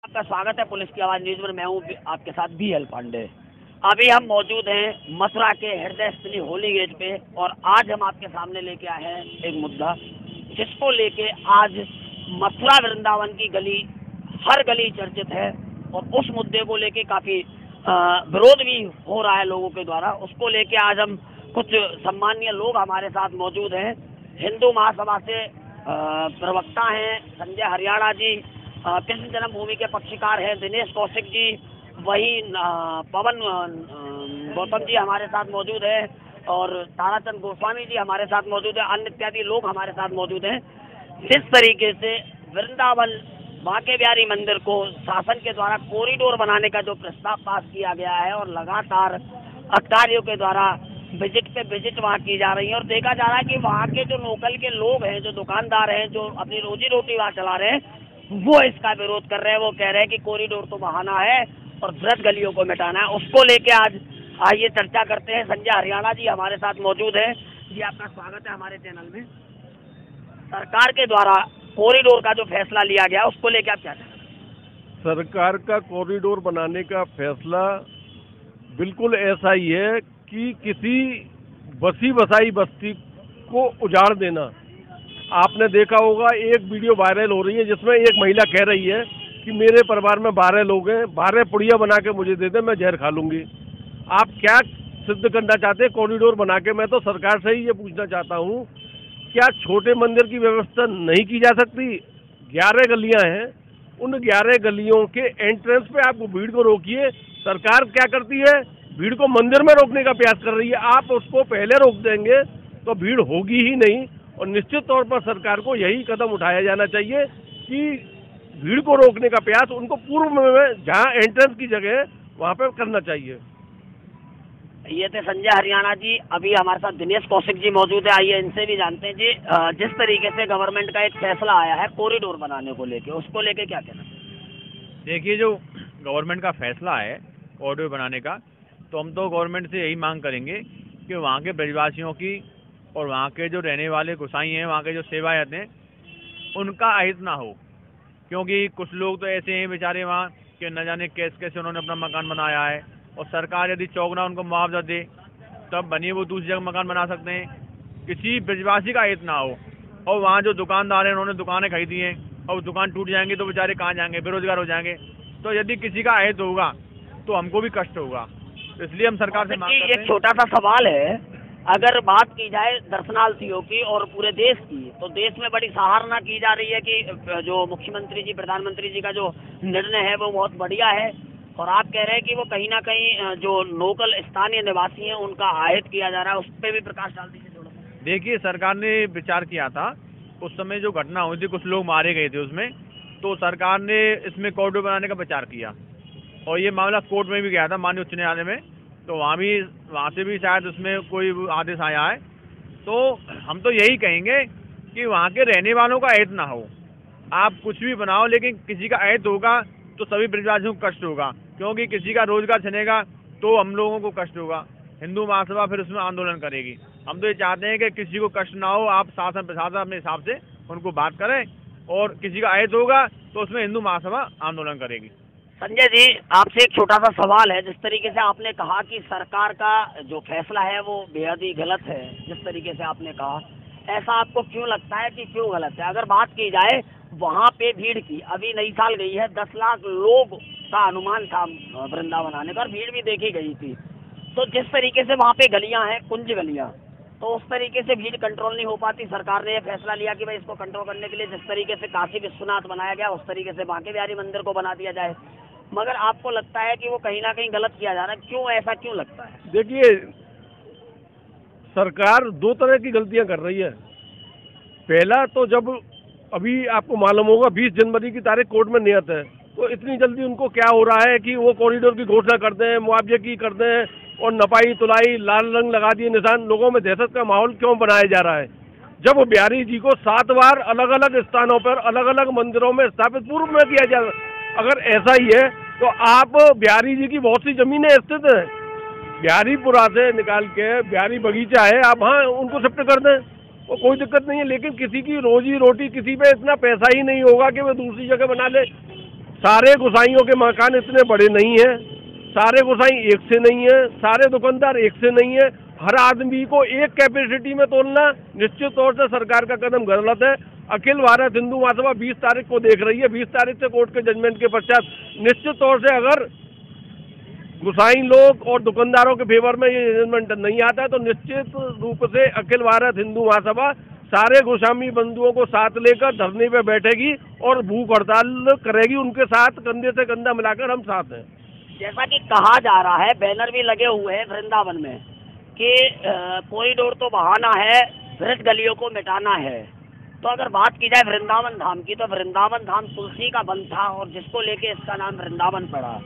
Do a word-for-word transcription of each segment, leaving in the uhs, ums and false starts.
आपका स्वागत है पुलिस की आवाज न्यूज में। मैं हूँ आपके साथ बी एल पांडे। अभी हम मौजूद हैं मथुरा के हृदय स्थली होली गेट पे और आज हम आपके सामने लेके आए हैं एक मुद्दा जिसको लेके आज मथुरा वृंदावन की गली हर गली चर्चित है और उस मुद्दे को लेके काफी विरोध भी हो रहा है लोगों के द्वारा। उसको लेके आज हम कुछ सम्मानीय लोग हमारे साथ मौजूद हैं। हिंदू महासभा से प्रवक्ता हैं संजय हरियाणा जी, कृष्ण जन्मभूमि के पक्षकार हैं दिनेश कौशिक जी, वही पवन गौतम जी हमारे साथ मौजूद है और ताराचंद गोस्वामी जी हमारे साथ मौजूद है, अन्य इत्यादि लोग हमारे साथ मौजूद हैं। जिस तरीके से वृंदावन बांके बिहारी मंदिर को शासन के द्वारा कॉरिडोर बनाने का जो प्रस्ताव पास किया गया है और लगातार अधिकारियों के द्वारा विजिट पे विजिट वहाँ की जा रही है और देखा जा रहा है कि वहाँ के जो लोकल के लोग हैं, जो दुकानदार हैं, जो अपनी रोजी रोटी वहाँ चला रहे हैं, वो इसका विरोध कर रहे हैं। वो कह रहे हैं कि कॉरिडोर तो बहाना है और वृद्ध गलियों को मिटाना है। उसको लेके आज आइए चर्चा करते हैं। संजय हरियाणा जी हमारे साथ मौजूद है। जी आपका स्वागत है हमारे चैनल में। सरकार के द्वारा कॉरिडोर का जो फैसला लिया गया उसको लेके आप क्या कहें? सरकार का कॉरिडोर बनाने का फैसला बिल्कुल ऐसा ही है कि किसी बसी बसाई बस्ती को उजाड़ देना। आपने देखा होगा एक वीडियो वायरल हो रही है जिसमें एक महिला कह रही है कि मेरे परिवार में बारह लोग हैं, बारह पुड़िया बना के मुझे दे दे, मैं जहर खा लूंगी। आप क्या सिद्ध करना चाहते हैं कॉरिडोर बना के? मैं तो सरकार से ही ये पूछना चाहता हूँ, क्या छोटे मंदिर की व्यवस्था नहीं की जा सकती? ग्यारह गलियां हैं, उन ग्यारह गलियों के एंट्रेंस पे आप भीड़ को रोकिए। सरकार क्या करती है? भीड़ को मंदिर में रोकने का प्रयास कर रही है। आप उसको पहले रोक देंगे तो भीड़ होगी ही नहीं और निश्चित तौर पर सरकार को यही कदम उठाया जाना चाहिए कि भीड़ को रोकने का प्रयास उनको पूर्व में जहाँ एंट्रेंस की जगह वहाँ पे करना चाहिए। ये थे संजय हरियाणा जी। अभी हमारे साथ दिनेश कौशिक जी मौजूद है, आइए इनसे भी जानते हैं। जी जिस तरीके से गवर्नमेंट का एक फैसला आया है कॉरिडोर बनाने को लेके, उसको लेके क्या कहना? देखिए, जो गवर्नमेंट का फैसला है कॉरिडोर बनाने का, तो हम तो गवर्नमेंट से यही मांग करेंगे कि वहाँ के ब्रजवासियों की और वहाँ के जो रहने वाले गोसाई हैं, वहाँ के जो सेवायत हैं, उनका अहित ना हो। क्योंकि कुछ लोग तो ऐसे हैं बेचारे वहाँ कि न जाने कैसे कैसे उन्होंने अपना मकान बनाया है और सरकार यदि चौगुना उनको मुआवजा दे तब बनी वो दूसरी जगह मकान बना सकते हैं। किसी ब्रजवासी का अहित ना हो। और वहाँ जो दुकानदार हैं उन्होंने दुकानें खरीदी हैं और दुकान टूट जाएंगे तो बेचारे कहाँ जाएंगे? बेरोजगार हो जाएंगे। तो यदि किसी का अहित होगा तो हमको भी कष्ट होगा। इसलिए हम सरकार से मांग करते हैं। एक छोटा सा सवाल है, अगर बात की जाए दर्शनार्थियों की और पूरे देश की, तो देश में बड़ी सराहना की जा रही है कि जो मुख्यमंत्री जी प्रधानमंत्री जी का जो निर्णय है वो बहुत बढ़िया है और आप कह रहे हैं कि वो कहीं ना कहीं जो लोकल स्थानीय निवासी हैं उनका आहित किया जा रहा है। उस पर भी प्रकाश डाल दीजिए थोड़ा। देखिए, सरकार ने विचार किया था उस समय जो घटना हुई थी, कुछ लोग मारे गए थे उसमें, तो सरकार ने इसमें कॉरिडोर बनाने का विचार किया और ये मामला कोर्ट में भी गया था माननीय उच्च न्यायालय में, तो वहाँ भी वहाँ से भी शायद उसमें कोई आदेश आया है। तो हम तो यही कहेंगे कि वहाँ के रहने वालों का अहित ना हो। आप कुछ भी बनाओ लेकिन किसी का अहित होगा तो सभी ब्रजवासियों को कष्ट होगा, क्योंकि किसी का रोजगार छिनेगा तो हम लोगों को कष्ट होगा। हिंदू महासभा फिर उसमें आंदोलन करेगी। हम तो ये चाहते हैं कि किसी को कष्ट ना हो। आप शासन प्रशासन अपने हिसाब से उनको बात करें और किसी का अहित होगा तो उसमें हिंदू महासभा आंदोलन करेगी। संजय जी, आपसे एक छोटा सा सवाल है। जिस तरीके से आपने कहा कि सरकार का जो फैसला है वो बेहद ही गलत है, जिस तरीके से आपने कहा, ऐसा आपको क्यों लगता है कि क्यों गलत है? अगर बात की जाए वहाँ पे भीड़ की, अभी नई साल गई है, दस लाख लोग का अनुमान था वृंदावन आने का और भीड़ भी देखी गई थी। तो जिस तरीके से वहाँ पे गलियाँ हैं, कुंज गलियाँ, तो उस तरीके से भीड़ कंट्रोल नहीं हो पाती। सरकार ने यह फैसला लिया कि भाई इसको कंट्रोल करने के लिए जिस तरीके से काशी विश्वनाथ बनाया गया उस तरीके से बांके बिहारी मंदिर को बना दिया जाए, मगर आपको लगता है कि वो कहीं ना कहीं गलत किया जा रहा है। क्यों, ऐसा क्यों लगता है? देखिए, सरकार दो तरह की गलतियां कर रही है। पहला तो जब अभी आपको मालूम होगा बीस जनवरी की तारीख कोर्ट में नियत है, तो इतनी जल्दी उनको क्या हो रहा है कि वो कॉरिडोर की घोषणा कर दें, मुआवजे की कर दें और नपाई तुलाई लाल रंग लगा दिए निशान। लोगों में दहशत का माहौल क्यों बनाया जा रहा है? जब बिहारी जी को सात बार अलग अलग स्थानों पर अलग अलग मंदिरों में स्थापित पूर्व में किया जा, अगर ऐसा ही है तो आप बिहारी जी की बहुत सी जमीनें स्थित हैं, बिहारीपुरा से निकाल के बिहारी बगीचा है, आप हाँ उनको शिफ्ट कर दें, वो कोई दिक्कत नहीं है। लेकिन किसी की रोजी रोटी, किसी पे इतना पैसा ही नहीं होगा कि वो दूसरी जगह बना ले। सारे गोसाइयों के मकान इतने बड़े नहीं हैं, सारे गोसाई एक से नहीं है, सारे दुकानदार एक से नहीं है। हर आदमी को एक कैपेसिटी में तोलना निश्चित तौर से सरकार का कदम गलत है। अखिल भारत हिंदू महासभा बीस तारीख को देख रही है। बीस तारीख से कोर्ट के जजमेंट के पश्चात निश्चित तौर से अगर गोसाई लोग और दुकानदारों के फेवर में ये जजमेंट नहीं आता है तो निश्चित रूप से अखिल भारत हिंदू महासभा सारे गोस्वामी बंधुओं को साथ लेकर धरने पे बैठेगी और भूख हड़ताल करेगी। उनके साथ कंधे से कंधा मिलाकर हम साथ हैं। जैसा कि कहा जा रहा है, बैनर भी लगे हुए हैं वृंदावन में कि कॉरिडोर तो बहाना है, वृद्ध गलियों को मिटाना है। तो अगर बात की जाए वृंदावन धाम की, तो वृंदावन धाम तुलसी का वन था और जिसको लेके इसका नाम वृंदावन पड़ा।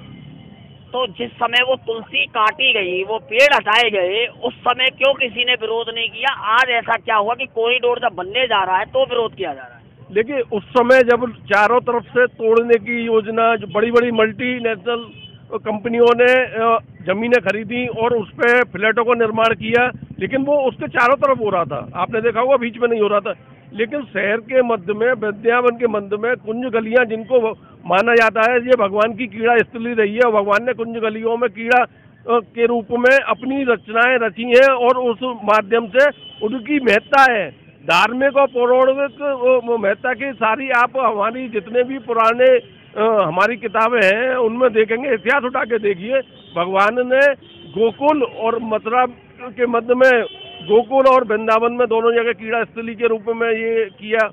तो जिस समय वो तुलसी काटी गई, वो पेड़ हटाए गए, उस समय क्यों किसी ने विरोध नहीं किया? आज ऐसा क्या हुआ कि कॉरिडोर जब बनने जा रहा है तो विरोध किया जा रहा है? देखिए, उस समय जब चारों तरफ से तोड़ने की योजना, जो बड़ी बड़ी मल्टीनेशनल कंपनियों ने जमीनें खरीदी और उस पर फ्लैटों को निर्माण किया, लेकिन वो उसके चारों तरफ हो रहा था। आपने देखा होगा बीच में नहीं हो रहा था। लेकिन शहर के मध्य में, वृंदावन के मध्य में कुंज गलियां, जिनको माना जाता है ये भगवान की कीड़ा स्थली रही है और भगवान ने कुंज गलियों में कीड़ा के रूप में अपनी रचनाएं रची हैं और उस माध्यम से उनकी महत्ता है, धार्मिक और पौराणिक महत्ता की सारी आप हमारी जितने भी पुराने आ, हमारी किताबें हैं उनमें देखेंगे। इतिहास उठा के देखिए, भगवान ने गोकुल और मथुरा के मध्य में, गोकुल और वृंदावन में दोनों जगह कीड़ा स्थली के रूप में ये किया।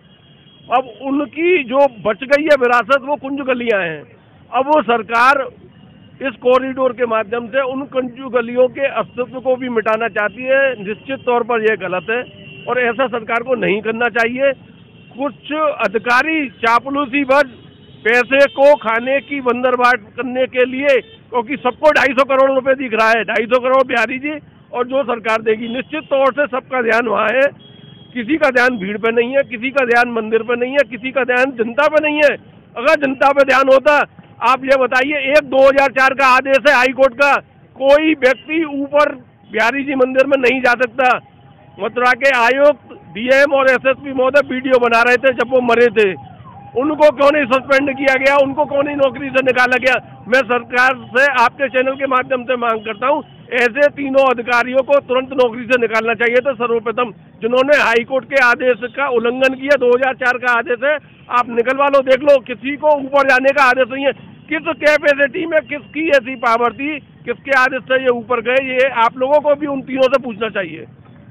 अब उनकी जो बच गई है विरासत वो कुंज गलियां हैं। अब वो सरकार इस कॉरिडोर के माध्यम से उन कुंज गलियों के अस्तित्व को भी मिटाना चाहती है। निश्चित तौर पर यह गलत है और ऐसा सरकार को नहीं करना चाहिए। कुछ अधिकारी चापलूसी बस पैसे को खाने की बंदरबाट करने के लिए, क्योंकि सबको ढाई सौ करोड़ रुपए दिख रहा है, ढाई सौ करोड़ बिहारी जी और जो सरकार देगी, निश्चित तौर से सबका ध्यान वहाँ है। किसी का ध्यान भीड़ पे नहीं है, किसी का ध्यान मंदिर पे नहीं है, किसी का ध्यान जनता पे नहीं है। अगर जनता पे ध्यान होता, आप ये बताइए, एक दो हजार चार का आदेश है हाई कोर्ट का, कोई व्यक्ति ऊपर बिहारी जी मंदिर में नहीं जा सकता। मथुरा के आयुक्त, डीएम और एसएसपी महोदय वीडियो बना रहे थे जब वो मरे थे, उनको क्यों नहीं सस्पेंड किया गया, उनको क्यों नहीं नौकरी से निकाला गया? मैं सरकार से आपके चैनल के माध्यम से मांग करता हूं, ऐसे तीनों अधिकारियों को तुरंत नौकरी से निकालना चाहिए था सर्वप्रथम, जिन्होंने हाई कोर्ट के आदेश का उल्लंघन किया। दो हजार चार का आदेश है, आप निकलवा लो, देख लो, किसी को ऊपर जाने का आदेश नहीं है। किस कैपेसिटी में किसकी ऐसी पावर थी, किसके आदेश से ये ऊपर गए, ये आप लोगों को भी उन तीनों से पूछना चाहिए।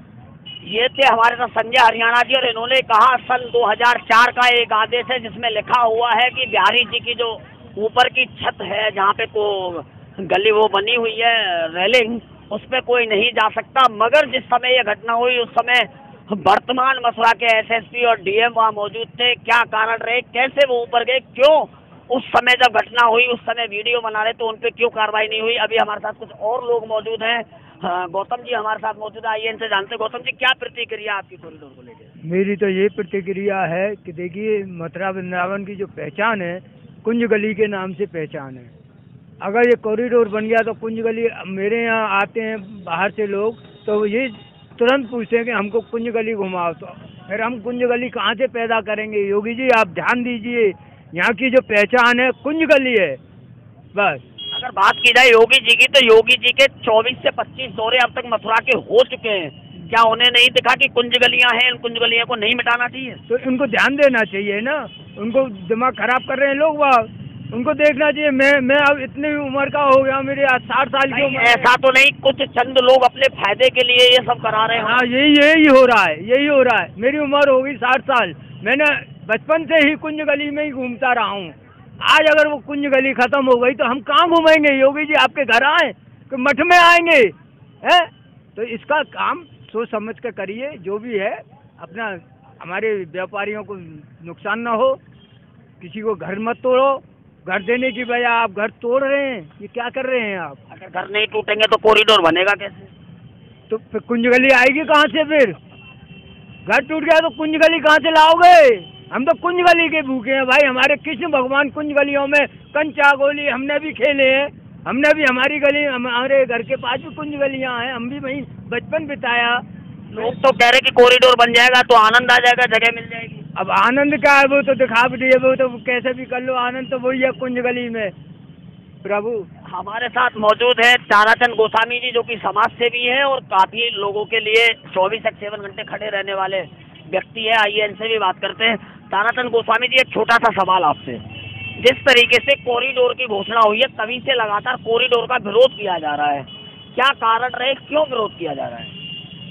ये थे हमारे साथ संजय हरियाणा जी और इन्होंने कहा सन दो हजार चार का एक आदेश है जिसमें लिखा हुआ है कि बिहारी जी की जो ऊपर की छत है, जहाँ पे को गली वो बनी हुई है रेलिंग, उस पर कोई नहीं जा सकता। मगर जिस समय ये घटना हुई उस समय वर्तमान मथुरा के एसएसपी और डीएम वहाँ मौजूद थे। क्या कारण रहे, कैसे वो ऊपर गए, क्यों उस समय जब घटना हुई उस समय वीडियो बना रहे तो उन पर क्यों कार्रवाई नहीं हुई? अभी हमारे साथ कुछ और लोग मौजूद हैं। हाँ, गौतम जी हमारे साथ मौजूद है, आइए इनसे जानते हैं। गौतम जी, क्या प्रतिक्रिया आपकी कॉरिडोर को लेकर? मेरी तो ये प्रतिक्रिया है कि देखिए, मथुरा वृंदावन की जो पहचान है कुंज गली के नाम से पहचान है। अगर ये कॉरिडोर बन गया तो कुंज गली, मेरे यहाँ आते हैं बाहर से लोग तो ये तुरंत पूछते हैं कि हमको कुंज गली घुमाओ, तो फिर हम कुंज गली कहाँ से पैदा करेंगे? योगी जी आप ध्यान दीजिए, यहाँ की जो पहचान है कुंज गली है बस। अगर बात की जाए योगी जी की, तो योगी जी के चौबीस से पच्चीस दौरे अब तक मथुरा के हो चुके हैं। क्या उन्हें नहीं दिखा कि कुंज गलियां हैं, इन कुंज गलियों को नहीं मिटाना चाहिए? तो उनको ध्यान देना चाहिए ना, उनको दिमाग खराब कर रहे हैं लोग वहाँ, उनको देखना चाहिए। मैं मैं अब इतनी उम्र का हो गया, मेरे आज साठ साल की उम्र। ऐसा तो नहीं, कुछ चंद लोग अपने फायदे के लिए ये सब करा रहे हैं। हाँ, यही यही हो रहा है, यही हो रहा है। मेरी उम्र हो गई साठ साल, मैंने बचपन से ही कुंज गली में ही घूमता रहा हूँ। आज अगर वो कुंज गली खत्म हो गई तो हम कहाँ घूमेंगे? योगी जी आपके घर आए कि मठ में आएंगे? है तो इसका काम सोच समझ कर करिए, जो भी है अपना, हमारे व्यापारियों को नुकसान ना हो, किसी को घर मत तोड़ो। घर देने की बजाय आप घर तोड़ रहे हैं, ये क्या कर रहे हैं आप? अगर घर नहीं टूटेंगे तो कॉरिडोर बनेगा कैसे? तो फिर कुंज गली आएगी कहाँ से? फिर घर टूट गया तो कुंज गली कहाँ से लाओगे? हम तो कुंज गली के भूखे हैं भाई। हमारे कृष्ण भगवान कुंज गलियों में कंचा गोली हमने भी खेले हैं, हमने भी, हमारी गली, हमारे घर के पास भी कुंज गलियां हैं, हम भी वहीं बचपन बिताया। लोग तो कह रहे कि कॉरिडोर बन जाएगा तो आनंद आ जाएगा, जगह मिल जाएगी। अब आनंद क्या है, वो तो दिखा भी दिए, वो तो कैसे भी कर लो, आनंद तो वही है कुंज गली में। प्रभु हमारे साथ मौजूद है ताराचंद गोस्वामी जी, जो कि समाज सेवी है और काफी लोगों के लिए चौबीस से सेवन घंटे खड़े रहने वाले व्यक्ति है। आइए इनसे भी बात करते हैं। ताराचंद गोस्वामी जी, एक छोटा सा सवाल आपसे। जिस तरीके से कॉरिडोर की घोषणा हुई है, तभी से लगातार कॉरिडोर का विरोध किया जा रहा है, क्या कारण रहे, क्यों विरोध किया जा रहा है?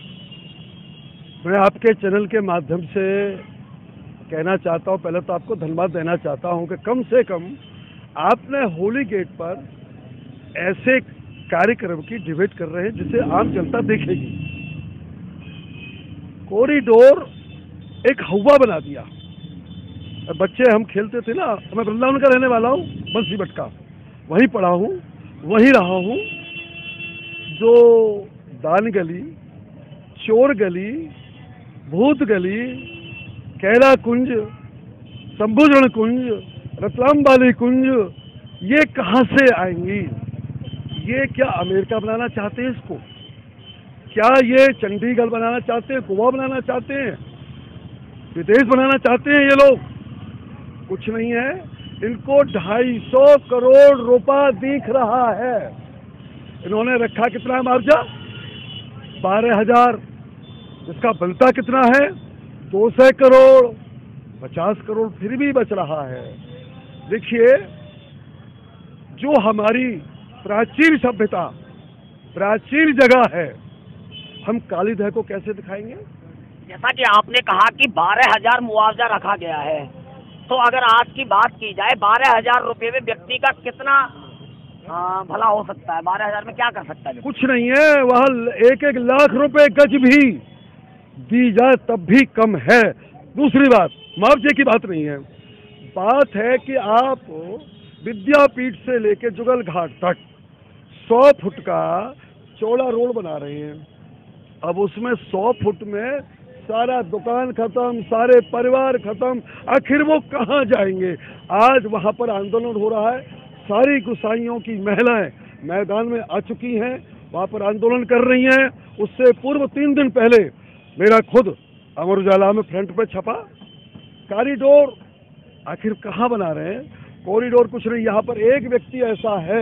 मैं आपके चैनल के माध्यम से कहना चाहता हूं, पहले तो आपको धन्यवाद देना चाहता हूं कि कम से कम आपने होली गेट पर ऐसे कार्यक्रम की डिबेट कर रहे हैं जिसे आम जनता देखेगी। कॉरिडोर एक हवा बना दिया। बच्चे हम खेलते थे ना, मैं वृंदावन का रहने वाला हूँ, बंसी बटका, वहीं पढ़ा हूँ, वहीं रहा हूँ। जो दान गली, चोर गली, भूत गली, कैला कुंज, संभूषण कुंज, रतलाम वाली कुंज, ये कहाँ से आएंगी? ये क्या अमेरिका बनाना चाहते हैं इसको? क्या ये चंडीगढ़ बनाना चाहते हैं, गोवा बनाना चाहते हैं, विदेश बनाना चाहते हैं ये लोग? कुछ नहीं है। इनको ढाई सौ करोड़ रुपया दिख रहा है। इन्होंने रखा कितना मार्जा? बारह हजार। इसका बनता कितना है? दो सौ करोड़। पचास करोड़ फिर भी बच रहा है। देखिए, जो हमारी प्राचीन सभ्यता, प्राचीन जगह है, हम कालीदह को कैसे दिखाएंगे? जैसा कि आपने कहा कि बारह हजार मुआवजा रखा गया है, तो अगर आज की बात की जाए, बारह हजार रुपये में व्यक्ति का कितना आ, भला हो सकता है? बारह हजार में क्या कर सकता है? कुछ नहीं है। वह एक एक लाख रुपए गज भी दी जाए तब भी कम है। दूसरी बात, मुआवजे की बात नहीं है। बात है कि आप विद्यापीठ से लेकर जुगल घाट तक सौ फुट का चौड़ा रोड बना रहे हैं। अब उसमें सौ फुट में सारा दुकान खत्म, सारे परिवार खत्म, आखिर वो कहाँ जाएंगे? आज वहाँ पर आंदोलन हो रहा है। सारी गुसाइयों की महिलाएं मैदान में आ चुकी हैं, वहाँ पर आंदोलन कर रही हैं। उससे पूर्व तीन दिन पहले मेरा खुद अमर उजाला में फ्रंट पे छपा। कॉरिडोर आखिर कहाँ बना रहे हैं? कॉरिडोर कुछ नहीं। यहाँ पर एक व्यक्ति ऐसा है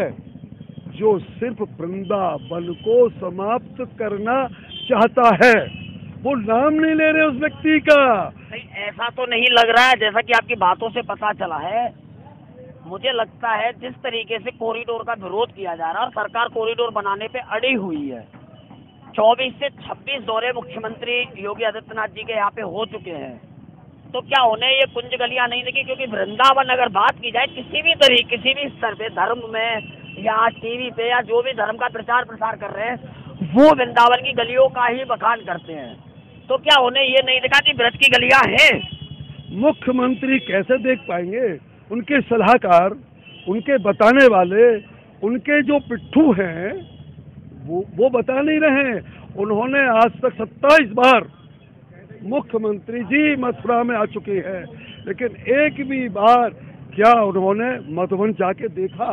जो सिर्फ वृंदावन को समाप्त करना चाहता है। वो नाम नहीं ले रहे उस व्यक्ति का। नहीं, ऐसा तो नहीं लग रहा है। जैसा कि आपकी बातों से पता चला है, मुझे लगता है जिस तरीके से कॉरिडोर का विरोध किया जा रहा है और सरकार कॉरिडोर बनाने पे अड़ी हुई है। चौबीस से छब्बीस दौरे मुख्यमंत्री योगी आदित्यनाथ जी के यहाँ पे हो चुके हैं, तो क्या उन्हें ये कुंज गलियां नहीं दिखी? क्योंकि वृंदावन अगर बात की जाए किसी भी तरीके, किसी भी स्तर पे, धर्म में या टीवी पे या जो भी धर्म का प्रचार प्रसार कर रहे हैं, वो वृंदावन की गलियों का ही बखान करते हैं। तो क्या उन्हें ये नहीं दिखा कि ब्रज की गलियां हैं? मुख्यमंत्री कैसे देख पाएंगे? उनके सलाहकार, उनके बताने वाले, उनके जो पिट्ठू हैं, वो वो बता नहीं रहे। उन्होंने आज तक सत्ताईस बार मुख्यमंत्री जी मथुरा में आ चुके हैं, लेकिन एक भी बार क्या उन्होंने मधुबन जाके देखा?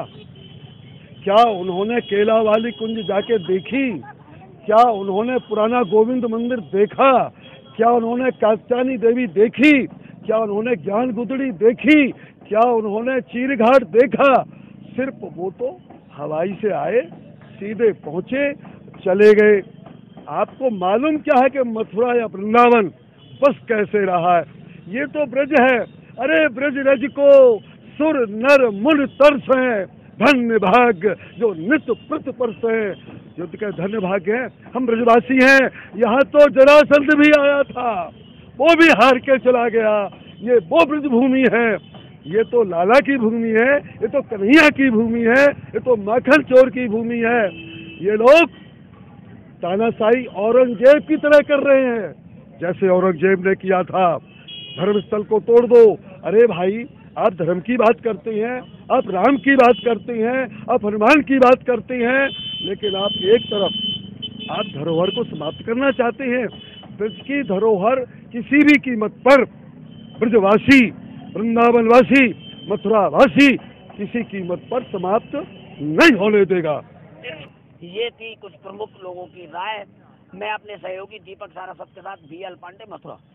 क्या उन्होंने केला वाली कुंज जाके देखी? क्या उन्होंने पुराना गोविंद मंदिर देखा? क्या उन्होंने कात्यायनी देवी देखी? क्या उन्होंने ज्ञान गुदड़ी देखी? क्या उन्होंने चीर घाट देखा? सिर्फ वो तो हवाई से आए, सीधे पहुंचे, चले गए। आपको मालूम क्या है कि मथुरा या वृंदावन बस कैसे रहा है? ये तो ब्रज है। अरे ब्रज रज को सुर नर मुन तरस है, धन्य भाग्य जो नित्य प्रत परस है। युद्ध के धन्य भाग्य है, हम ब्रजवासी हैं। यहाँ तो जरासंध भी आया था, वो भी हार के चला गया। ये वो ब्रज भूमि है, ये तो लाला की भूमि है, ये तो कन्हैया की भूमि है, ये तो माखन चोर की भूमि है। ये लोग तानाशाही औरंगजेब की तरह कर रहे हैं, जैसे औरंगजेब ने किया था। धर्मस्थल को तोड़ दो। अरे भाई, आप धर्म की बात करते हैं, आप राम की बात करते हैं, आप हनुमान की बात करते हैं, लेकिन आप एक तरफ आप धरोहर को समाप्त करना चाहते हैं। ब्रज की धरोहर किसी भी कीमत पर ब्रजवासी, वृंदावनवासी, मथुरावासी किसी कीमत पर समाप्त नहीं होने देगा। ये थी कुछ प्रमुख लोगों की राय। मैं अपने सहयोगी दीपक सारस्वत के साथ बी एल पांडे, मथुरा।